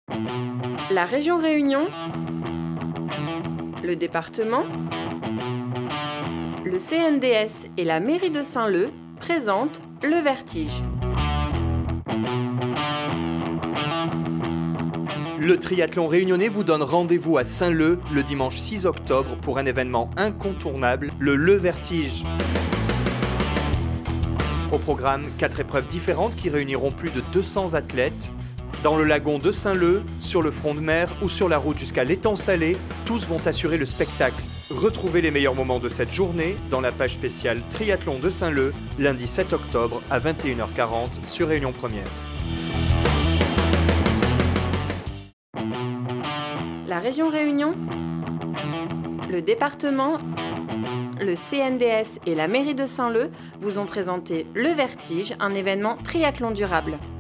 La région Réunion, le département, le CNDS et la mairie de Saint-Leu présentent le Vertige. Le triathlon réunionnais vous donne rendez-vous à Saint-Leu le dimanche 6 octobre pour un événement incontournable, le Vertige. Au programme, 4 épreuves différentes qui réuniront plus de 200 athlètes. Dans le lagon de Saint-Leu, sur le front de mer ou sur la route jusqu'à l'étang salé, tous vont assurer le spectacle. Retrouvez les meilleurs moments de cette journée dans la page spéciale Triathlon de Saint-Leu, lundi 7 octobre à 21h40 sur Réunion Première. La région Réunion, le département, le CNDS et la mairie de Saint-Leu vous ont présenté le Vertige, un événement triathlon durable.